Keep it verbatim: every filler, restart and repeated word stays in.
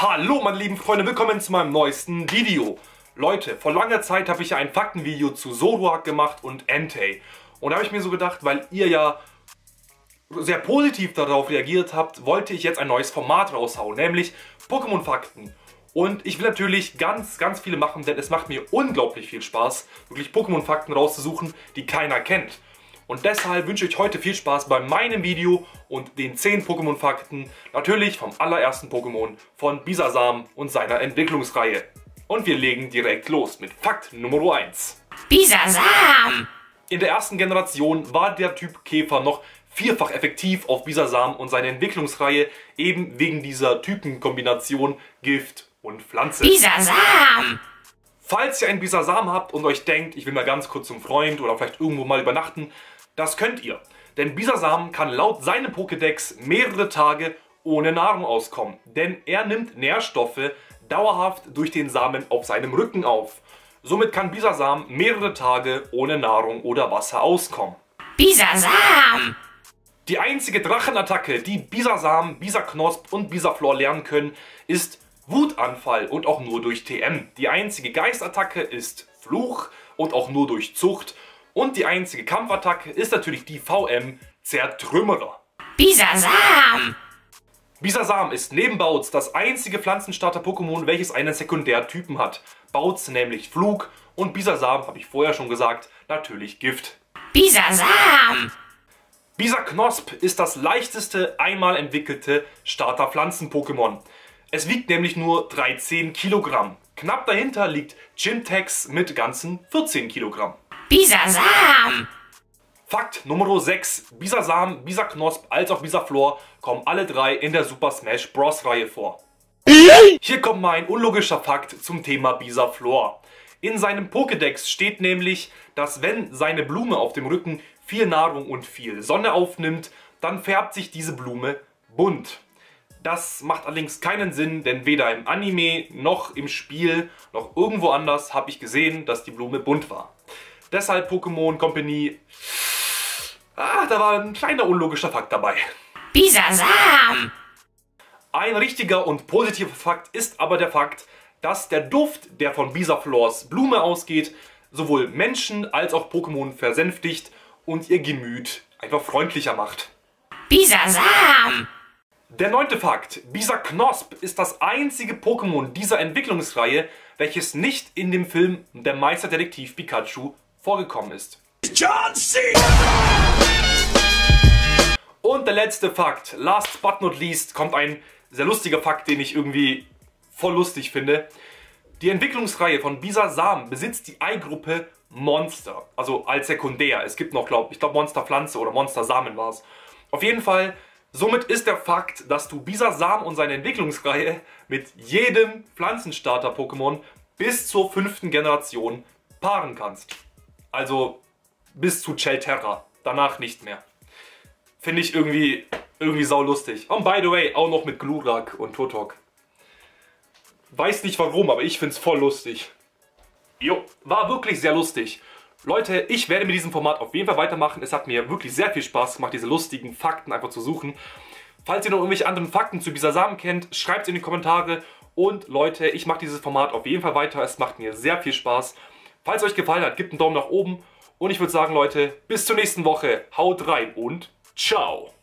Hallo meine lieben Freunde, willkommen zu meinem neuesten Video. Leute, vor langer Zeit habe ich ja ein Faktenvideo zu Zoroark gemacht und Entei. Und da habe ich mir so gedacht, weil ihr ja sehr positiv darauf reagiert habt, wollte ich jetzt ein neues Format raushauen, nämlich Pokémon-Fakten. Und ich will natürlich ganz, ganz viele machen, denn es macht mir unglaublich viel Spaß, wirklich Pokémon-Fakten rauszusuchen, die keiner kennt. Und deshalb wünsche ich euch heute viel Spaß bei meinem Video und den zehn Pokémon-Fakten, natürlich vom allerersten Pokémon von Bisasam und seiner Entwicklungsreihe. Und wir legen direkt los mit Fakt Nummer eins. Bisasam! In der ersten Generation war der Typ Käfer noch vierfach effektiv auf Bisasam und seine Entwicklungsreihe, eben wegen dieser Typenkombination Gift und Pflanze. Bisasam! Falls ihr einen Bisasam habt und euch denkt, ich will mal ganz kurz zum Freund oder vielleicht irgendwo mal übernachten, das könnt ihr. Denn Bisasam kann laut seinem Pokédex mehrere Tage ohne Nahrung auskommen. Denn er nimmt Nährstoffe dauerhaft durch den Samen auf seinem Rücken auf. Somit kann Bisasam mehrere Tage ohne Nahrung oder Wasser auskommen. Bisasam! Die einzige Drachenattacke, die Bisasam, Bisaknosp und Bisaflor lernen können, ist Wutanfall und auch nur durch T M. Die einzige Geistattacke ist Fluch und auch nur durch Zucht. Und die einzige Kampfattacke ist natürlich die V M Zertrümmerer. Bisasam! Bisasam ist neben Bautz das einzige Pflanzenstarter-Pokémon, welches einen Sekundärtypen hat. Bautz nämlich Flug und Bisasam, habe ich vorher schon gesagt, natürlich Gift. Bisasam! Bisaknosp ist das leichteste einmal entwickelte Starter-Pflanzen-Pokémon. Es wiegt nämlich nur dreizehn Kilogramm. Knapp dahinter liegt Gymtex mit ganzen vierzehn Kilogramm. Bisasam! Fakt Nummer sechs. Bisasam, Bisaknosp als auch Bisaflor kommen alle drei in der Super Smash Bros. Reihe vor. Hier kommt mein unlogischer Fakt zum Thema Bisaflor. In seinem Pokédex steht nämlich, dass wenn seine Blume auf dem Rücken viel Nahrung und viel Sonne aufnimmt, dann färbt sich diese Blume bunt. Das macht allerdings keinen Sinn, denn weder im Anime noch im Spiel noch irgendwo anders habe ich gesehen, dass die Blume bunt war. Deshalb Pokémon Company, ah, da war ein kleiner unlogischer Fakt dabei. Bisasam! Ein richtiger und positiver Fakt ist aber der Fakt, dass der Duft, der von Bisaflors Blume ausgeht, sowohl Menschen als auch Pokémon versänftigt und ihr Gemüt einfach freundlicher macht. Bisasam! Der neunte Fakt. Bisaknosp ist das einzige Pokémon dieser Entwicklungsreihe, welches nicht in dem Film Der Meisterdetektiv Pikachu vorgekommen ist. John C. Und der letzte Fakt. Last but not least kommt ein sehr lustiger Fakt, den ich irgendwie voll lustig finde. Die Entwicklungsreihe von Bisasam besitzt die Eigruppe Monster, also als Sekundär. Es gibt noch, glaub, ich glaube Monsterpflanze oder Monstersamen war es. Auf jeden Fall, somit ist der Fakt, dass du Bisasam und seine Entwicklungsreihe mit jedem Pflanzenstarter-Pokémon bis zur fünften Generation paaren kannst. Also bis zu Chelterra, danach nicht mehr. Finde ich irgendwie, irgendwie saulustig. Und by the way, auch noch mit Glurak und Turtok. Weiß nicht warum, aber ich finde es voll lustig. Jo, war wirklich sehr lustig. Leute, ich werde mit diesem Format auf jeden Fall weitermachen. Es hat mir wirklich sehr viel Spaß gemacht, diese lustigen Fakten einfach zu suchen. Falls ihr noch irgendwelche anderen Fakten zu Bisasam kennt, schreibt es in die Kommentare. Und Leute, ich mache dieses Format auf jeden Fall weiter. Es macht mir sehr viel Spaß. Falls es euch gefallen hat, gebt einen Daumen nach oben. Und ich würde sagen, Leute, bis zur nächsten Woche. Haut rein und ciao.